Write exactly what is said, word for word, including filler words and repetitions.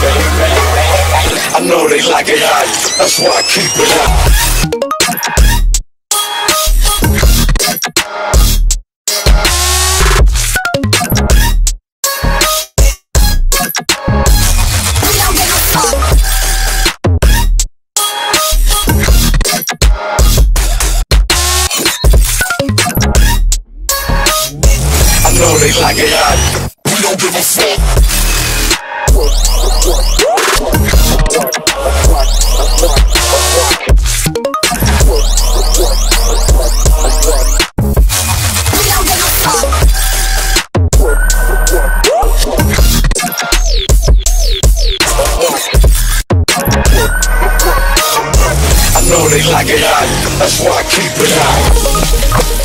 I know they like it hot, that's why I keep it hot. I know they like it hot, we don't give a fuck. I know they like it hot, that's why I keep it hot.